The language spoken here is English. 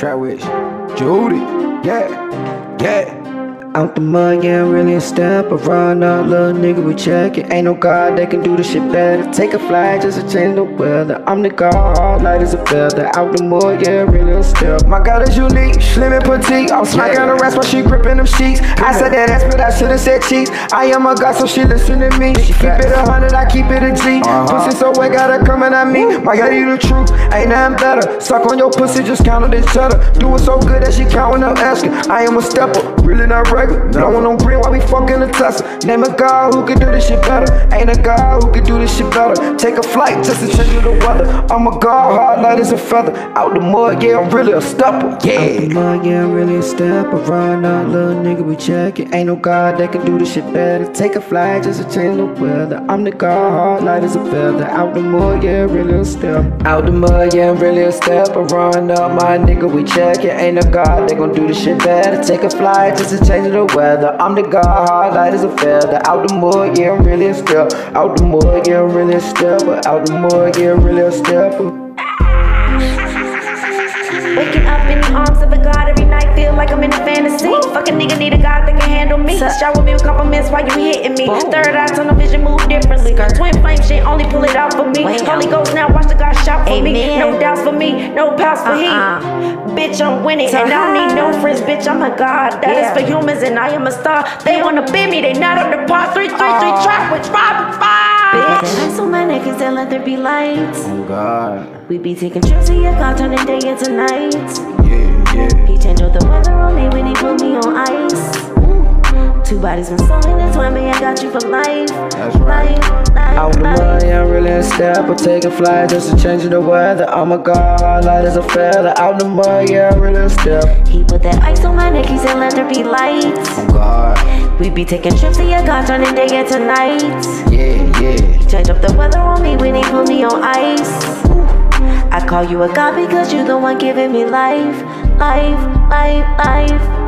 Trap with Djehuti, yeah. Out the mud, yeah, I'm really a Steppa. Run up, little nigga, we check it. Ain't no God that can do this shit better. Take a flight just to change the weather. I'm the God, hard light as a feather. Out the mud, yeah, really a Steppa. My God is unique, slim and petite. I'm smacking her ass while she gripping them sheets. I said that ass, but I should've said cheeks. I am a God, so she listen to me. She keep it 100, I keep it a G. Pussy so wet, gotta coming at me. My God, you the truth, ain't nothing better. Suck on your pussy, just count on this cheddar. Do it so good that she counting up asking. I am a Steppa, really not regular. No one on green while we fucking the Tesla. Name a God who can do this shit better. Ain't a God who can do this shit better. Take a flight just to change the weather. I'm a God, hard light as a feather. Out the mud, yeah, I'm really a Steppa. Yeah. Out the mud, yeah, I'm really a Steppa. Run out, little nigga, we check it. Ain't no God that can do this shit better. Take a flight just to change the weather. I'm the God, hard light as a feather. Out the mud, yeah, really a Steppa. Out the mud, yeah, I'm really a Steppa. Run up, my nigga, we check it. Ain't no God that gon' do this shit better. Take a flight just to change the weather. I'm the God, hard light as a feather. Out the mud, yeah, I'm really a Steppa. Out the mud, yeah, I'm really a Steppa. Out the mud, yeah, I'm really a Steppa. Waking up in the arms of a God every night, feel like I'm in a fantasy. Fuck a nigga, need a God that can handle me. Shower me with compliments while you hitting me. Third eye tunnel vision, move differently. Twin flame shit, only pull it out for me. Holy Ghost now, watch the God shout for me. No doubts for me, no pouts for he. Bitch, I'm winning, and I don't need no friends. Bitch, I'm a God. That is for humans, and I am a star. They wanna bid me, they not on the part. 333 track with 5 5. Bitch, so my neck is and let there be lights. Oh God. We be taking trips to your car, turning day into night. Yeah. He changed up the weather on me when he put me on ice. Two bodies been so intertwined, but I got you for life. That's right. Out the mud, yeah, I'm really a Steppa. Take a flight just to change the weather. I'm a God, light as a feather. Out the mud, yeah, I'm really a Steppa. He put that ice on my neck, he said let there be lights. Oh God. We be taking trips to your car, turning day into night. Yeah. He changed up the weather on me when he put me on ice. I call you a God because you the one giving me life.